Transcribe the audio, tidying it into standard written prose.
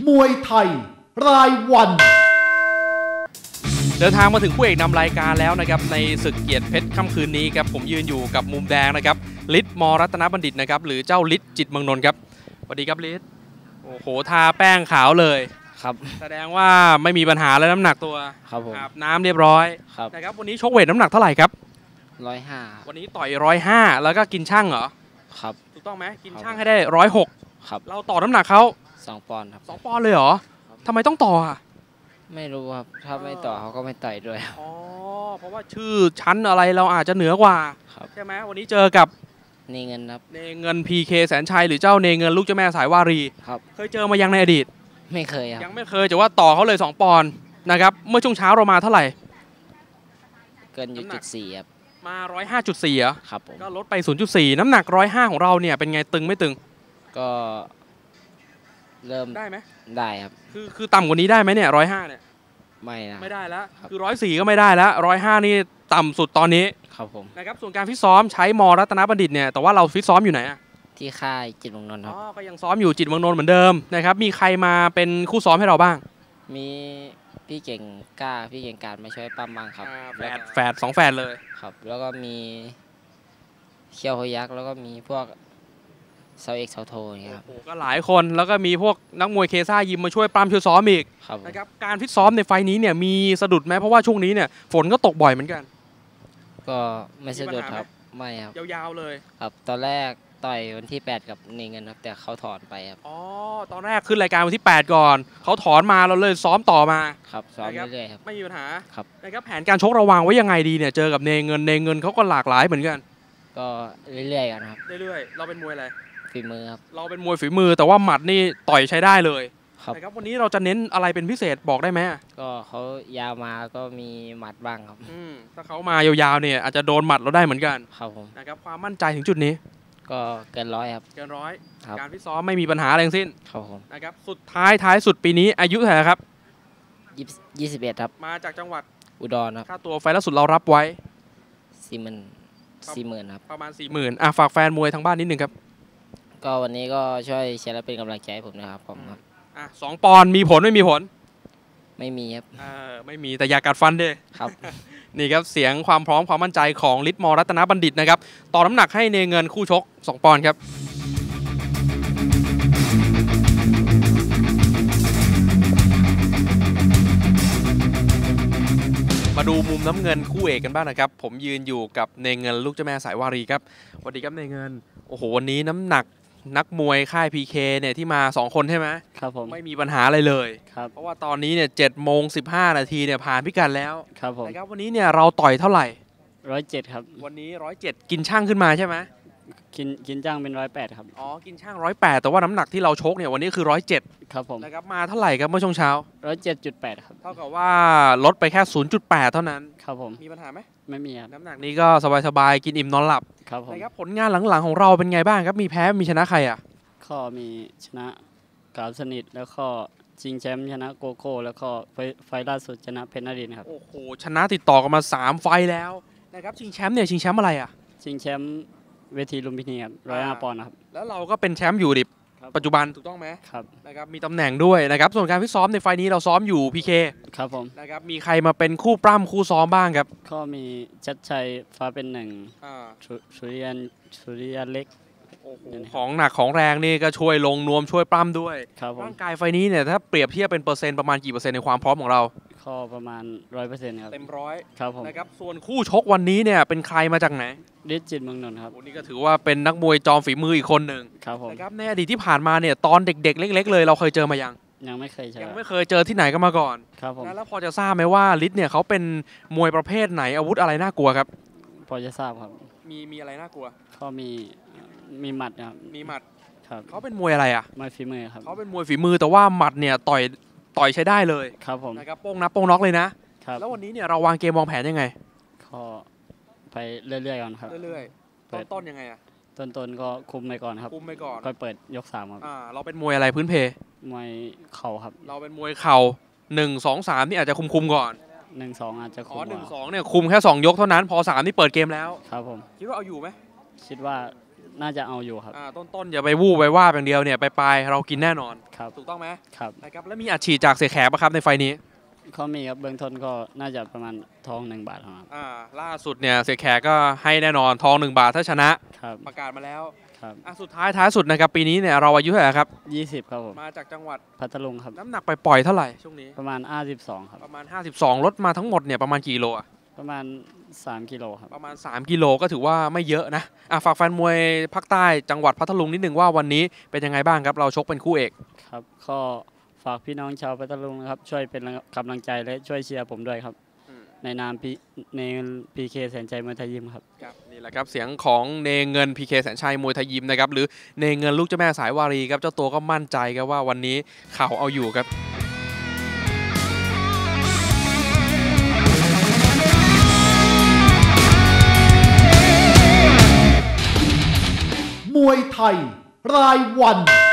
มวยไทยรายวันเดินทางมาถึงคู่เอกนำรายการแล้วนะครับในศึกเกียรติเพชรค่ำคืนนี้ครับผมยืนอยู่กับมุมแดงนะครับฤทธิ์มรัตนบัณฑิตนะครับหรือเจ้าฤทธิ์จิตเมืองนนท์ครับสวัสดีครับฤทธิ์โอ้โหทาแป้งขาวเลยครับแสดงว่าไม่มีปัญหาแล้วน้ำหนักตัวครับผมอาบน้ำเรียบร้อยนะครับวันนี้ชกเวทน้ำหนักเท่าไหร่ครับ 105 วันนี้ต่อย105แล้วก็กินช่างเหรอครับถูกต้องไหมกินช่างให้ได้106 ครับเราต่อน้ำหนักเขา 2 ปอนด์ครับ 2 ปอนด์เลยเหรอทำไมต้องต่ออ่ะไม่รู้ครับถ้าไม่ต่อเขาก็ไม่ต่อยด้วยอ๋อเพราะว่าชื่อชั้นอะไรเราอาจจะเหนือกว่าใช่ไหมวันนี้เจอกับเนเงินครับเนเงิน PK แสนชัยหรือเจ้าเนเงินลูกเจ้าแม่สายวารีครับเคยเจอมายังในอดีตไม่เคยครับยังไม่เคยแต่ว่าต่อเขาเลย2 ปอนด์นะครับเมื่อช่วงเช้าเรามาเท่าไหร่เกินอยู่.4ครับมา105.4เหรอครับผมก็ลดไป 0.4 น้ำหนัก105ของเราเนี่ยเป็นไงตึงไม่ตึงก็เริ่มได้ไหมได้ครับคือต่ำกว่านี้ได้ไหมเนี่ย105เนี่ยไม่ได้แล้วคือ104ก็ไม่ได้แล้ว105นี่ต่ำสุดตอนนี้ครับผมนะครับส่วนการฟิตซ้อมใช้มรัตนบัณฑิตเนี่ยแต่ว่าเราฟิตซ้อมอยู่ไหนอะที่ค่ายจิตเมืองนนท์ครับก็ยังซ้อมอยู่จิตเมืองนนท์เหมือนเดิมนะครับมีใครมาเป็นคู่ซ้อมให้เราบ้างมีพี่เก่งกล้าพี่เก่งการมาช่วยปั้มบ้างครับแฝด2 แฝดเลยครับแล้วก็มีเคียวโฮยักแล้วก็มีพวกเซาเอกเซาโทนี่ครับก็หลายคนแล้วก็มีพวกนักมวยเคซ่ายิมมาช่วยปั้มช่วยซ้อมอีกนะครับการฟิตซ้อมในไฟนี้เนี่ยมีสะดุดไหมเพราะว่าช่วงนี้เนี่ยฝนก็ตกบ่อยเหมือนกันก็ไม่สะดุดครับไม่ครับยาวๆเลยครับตอนแรกต่อยวันที่8กับเนเงินครับแต่เขาถอนไปครับอ๋อตอนแรกขึ้นรายการวันที่8ก่อนเขาถอนมาเราเลยซ้อมต่อมาครับซ้อมเรื่อยๆครับไม่มีปัญหาครับนะครับแผนการชกระวางไว้ยังไงดีเนี่ยเจอกับเนเงินเขาก็หลากหลายเหมือนกันก็เรื่อยๆกันครับเรื่อยๆเราเป็นมวยอะไรฝีมือครับเราเป็นมวยฝีมือแต่ว่าหมัดนี่ต่อยใช้ได้เลยนะครับวันนี้เราจะเน้นอะไรเป็นพิเศษบอกได้ไหมก็เขายาวมาก็มีหมัดบ้างครับถ้าเขามายาวๆเนี่ยอาจจะโดนหมัดเราได้เหมือนกันครับผมนะครับความมั่นใจถึงจุดนี้ก็เกิน100ครับเกิน100การฟิตซ้อมไม่มีปัญหาอะไรทั้งสิ้นครับผมนะครับสุดท้ายสุดปีนี้อายุเท่าไหร่ครับ 21ครับมาจากจังหวัดอุดรครับค่าตัวไฟล่าสุดเรารับไว้ 40,000ครับประมาณ 40,000ฝากแฟนมวยทางบ้านนิดนึงครับก็วันนี้ก็ช่วยเชียร์และเป็นกำลังใจให้ผมนะครับผมครับ 2 ปอนด์มีผลไม่มีผลไม่มีครับไม่มีแต่อย่ากัดฟันด้วยครับนี่ครับเสียงความพร้อมความมั่นใจของฤทธิ์มรัตนบัณฑิตนะครับต่อน้ำหนักให้เนเงินคู่ชก2 ปอนด์ครับมาดูมุมน้ำเงินคู่เอกกันบ้างนะครับผมยืนอยู่กับเนเงินลูกเจ้าแม่สายวารีครับสวัสดีครับเนเงินโอ้โหวันนี้น้ำหนักนักมวยค่าย PK เนี่ยที่มา2 คนใช่ไหมครับผมไม่มีปัญหาอะไรเลยครับเพราะว่าตอนนี้เนี่ย7:15 นาทีเนี่ยผ่านพิกัดแล้วครับผมนะครับวันนี้เนี่ยเราต่อยเท่าไหร่ 107ครับวันนี้107กินช่างขึ้นมาใช่ไหมกินจ้างเป็น108ครับกินช่าง108แต่ว่าน้ำหนักที่เราชกเนี่ยวันนี้คือ107 ครับผมนะครับมาเท่าไหร่ครับเมื่อช่วงเช้า 107.8ครับเท่ากับว่าลดไปแค่ 0.8 เท่านั้นครับผมมีปัญหาไหมไม่มีครับน้ำหนักนี้ก็สบายๆกินอิ่มนอนหลับครับผมนะครับผลงานหลังๆของเราเป็นไงบ้างครับมีแพ้มีชนะใครอ่ะก็มีชนะกาวสนิทแล้วก็ชิงแชมป์ชนะโกโก้แล้วก็ไฟล่าสุดชนะเพชรนรินทร์ครับโอ้โหชนะติดต่อกันมา3 ไฟแล้วนะครับชิงแชมป์เนี่ยชิงแชมป์อะไรอ่ะชิงแชมป์เวทีลุมพินีครับ105 ปอนด์ครับแล้วเราก็เป็นแชมป์อยู่ดิปัจจุบันถูกต้องไหมครับนะครับมีตำแหน่งด้วยนะครับส่วนการฟิตซ้อมในไฟนี้เราซ้อมอยู่ PK ครับผมนะครับมีใครมาเป็นคู่ปล้ำคู่ซ้อมบ้างครับก็มีชัดชัยฟ้าเป็นหนึ่งสุริยันเล็กของหนักของแรงนี่ก็ช่วยลงนวมช่วยปล้ำด้วยร่างกายไฟนี้เนี่ยถ้าเปรียบเทียบเป็นเปอร์เซ็นต์ประมาณกี่เปอร์เซ็นต์ในความพร้อมของเราก็ประมาณ 100% ครับเต็ม100 ครับผมนะครับส่วนคู่ชกวันนี้เนี่ยเป็นใครมาจากไหนฤทธิ์จิตเมืองนนท์ครับนี่ก็ถือว่าเป็นนักมวยจอมฝีมืออีกคนหนึ่งครับผมนะครับในอดีตที่ผ่านมาเนี่ยตอนเด็กๆเล็กๆเลยเราเคยเจอมายังไม่เคยเจอที่ไหนก็มาก่อนครับผมแล้วพอจะทราบไหมว่าฤทธิ์เนี่ยเขาเป็นมวยประเภทไหนอาวุธอะไรน่ากลัวครับพอจะทราบครับมีอะไรน่ากลัวก็มีหมัดครับมีหมัดครับเขาเป็นมวยอะไรอ่ะมวยฝีมือครับเขาเป็นมวยฝีมือแต่ว่าหมัดเนี่ยต่อยใช้ได้เลยครับผมนะครับโป้งน็อกเลยนะครับแล้ววันนี้เนี่ยเราวางเกมวางแผนยังไงก็ไปเรื่อยๆก่อนครับเรื่อยๆต้นยังไงอ่ะต้นก็คุมไปก่อนครับคุมไปก่อนก็เปิดยก3ครับเราเป็นมวยอะไรพื้นเพมวยเข่าครับเราเป็นมวยเข่า1 2 3นี่อาจจะคุมก่อน 1-2อาจจะคุม 1-2เนี่ยคุมแค่2 ยกเท่านั้นพอ3นี่เปิดเกมแล้วครับผมคิดว่าเอาอยู่ไหมคิดว่าน่าจะเอาอยู่ครับต้นอย่าไปวู่ไปว่าอย่างเดียวเนี่ยปลายเรากินแน่นอนครับถูกต้องไหมครับนะครับแล้วมีอัดฉีดจากเสียแขกปะครับในไฟนี้เขามีครับเบื้องต้นก็น่าจะประมาณทอง1 บาทครับล่าสุดเนี่ยเสียแขกก็ให้แน่นอนทอง1 บาทถ้าชนะครับประกาศมาแล้วครับสุดท้ายสุดนะครับปีนี้เนี่ยเราอายุเท่าไหร่ครับ 20ครับผมมาจากจังหวัดพัทลุงครับน้ำหนักปล่อยเท่าไหร่ช่วงนี้ประมาณ52ครับประมาณ52ลดมาทั้งหมดเนี่ยประมาณกี่โลประมาณ3 กิโลครับประมาณ3 กิโลก็ถือว่าไม่เยอะนะฝากแฟนมวยภาคใต้จังหวัดพัทลุงนิดนึงว่าวันนี้เป็นยังไงบ้างครับเราชกเป็นคู่เอกครับก็ฝากพี่น้องชาวพัทลุงนะครับช่วยเป็นกำลังใจและช่วยเชียร์ผมด้วยครับในนามในพีเคแสนใจมวยไทยยิมครับนี่แหละครับเสียงของเนเงินพีเคแสนชัยมวยไทยยิมนะครับหรือเนเงินลูกเจ้าแม่สายวารีครับเจ้าตัวก็มั่นใจครับว่าวันนี้เข่าเอาอยู่ครับมวยไทยรายวัน